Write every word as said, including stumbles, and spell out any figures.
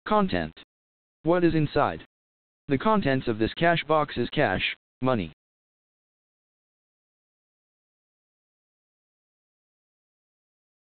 Content. What is inside? The contents of this cash box is cash, money.